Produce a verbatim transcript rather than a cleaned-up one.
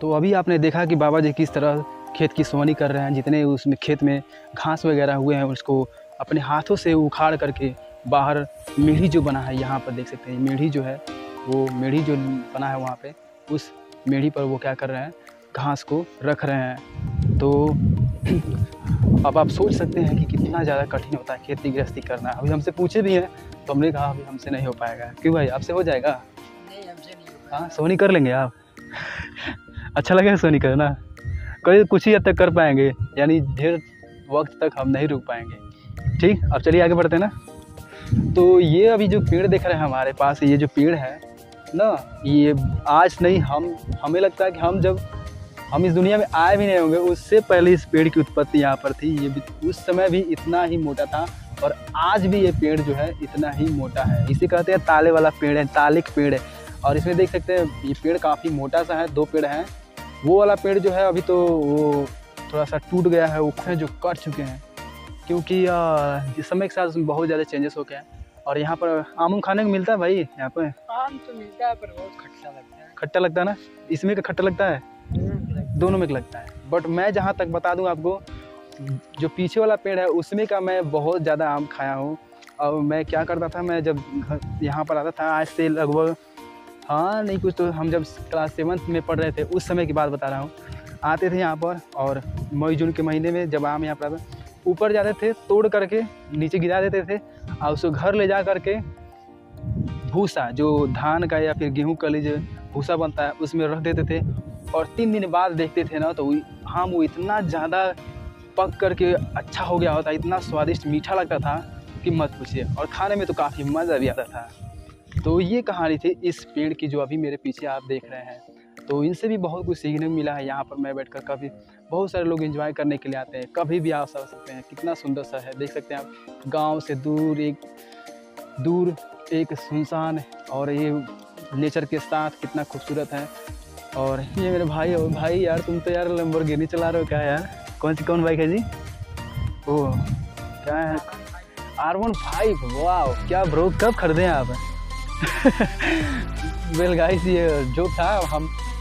तो अभी आपने देखा कि बाबा जी किस तरह खेत की सोहनी कर रहे हैं। जितने उसमें खेत में घास वगैरह हुए हैं उसको अपने हाथों से उखाड़ करके बाहर मेढ़ी जो बना है, यहाँ पर देख सकते हैं मेढ़ी जो है, वो मेढ़ी जो बना है वहाँ पे, उस मेढ़ी पर वो क्या कर रहे हैं, घास को रख रहे हैं। तो अब आप सोच सकते हैं कि कितना ज़्यादा कठिन होता है खेती गृहस्थी करना। अभी हमसे पूछे भी हैं तो हमने कहा अभी हमसे नहीं हो पाएगा। क्यों भाई, आपसे हो जाएगा? नहीं, हमसे नहीं होगा। हाँ, सोहनी कर लेंगे आप? अच्छा लगेगा सोहनी करना? कहीं कुछ ही हद तक कर पाएंगे, यानी ढेर वक्त तक हम नहीं रुक पाएंगे। ठीक, अब चलिए आगे बढ़ते हैं ना। तो ये अभी जो पेड़ देख रहे हैं हमारे पास, ये जो पेड़ है ना, ये आज नहीं, हम हमें लगता है कि हम जब हम इस दुनिया में आए भी नहीं होंगे उससे पहले इस पेड़ की उत्पत्ति यहाँ पर थी। ये भी उस समय भी इतना ही मोटा था और आज भी ये पेड़ जो है इतना ही मोटा है। इसे कहते हैं ताले वाला पेड़ है, तालिक पेड़ है। और इसमें देख सकते हैं ये पेड़ काफ़ी मोटा सा है, दो पेड़ हैं। वो वाला पेड़ जो है अभी तो वो थोड़ा सा टूट गया है, वो जो कट चुके हैं, क्योंकि इस समय के साथ उसमें बहुत ज़्यादा चेंजेस हो गए हैं। और यहाँ पर आम खाने को मिलता है भाई? यहाँ पर आम तो मिलता है पर बहुत खट्टा लगता है। खट्टा लगता है ना? इसमें का खट्टा लगता है? दोनों में लगता है। बट मैं जहाँ तक बता दूँ आपको, जो पीछे वाला पेड़ है उसमें का मैं बहुत ज़्यादा आम खाया हूँ। और मैं क्या करता था, मैं जब यहाँ पर आता था आज से लगभग, हाँ नहीं कुछ तो, हम जब क्लास सेवन्थ में पढ़ रहे थे उस समय की बात बता रहा हूँ, आते थे यहाँ पर और मई जून के महीने में जब आम यहाँ पर आता, ऊपर जाते थे, तोड़ करके नीचे गिरा देते थे और उसको घर ले जा करके भूसा, जो धान का या फिर गेहूँ का जो भूसा बनता है उसमें रख देते थे। और तीन दिन बाद देखते थे ना तो आम वो इतना ज़्यादा पक करके अच्छा हो गया होता, इतना स्वादिष्ट मीठा लगता था कि मत पूछिए। और खाने में तो काफ़ी मज़ा भी आता था। तो ये कहानी थी इस पेड़ की जो अभी मेरे पीछे आप देख रहे हैं। तो इनसे भी बहुत कुछ सीखने को मिला है। यहाँ पर मैं बैठकर काफ़ी बहुत सारे लोग एंजॉय करने के लिए आते हैं, कभी भी आ सकते हैं। कितना सुंदर सा है, देख सकते हैं आप। गांव से दूर एक दूर एक सुनसान और ये नेचर के साथ कितना खूबसूरत है। और ये मेरे भाई, और भाई यार तुम तो यार लैम्बोर्गिनी चला रहे हो क्या यार? कौन सी कौन बाइक है जी? ओह क्या है? R one five. वाह क्या ब्रो, कब खरीदे हैं आप? वेल गाइस, ये जो था हम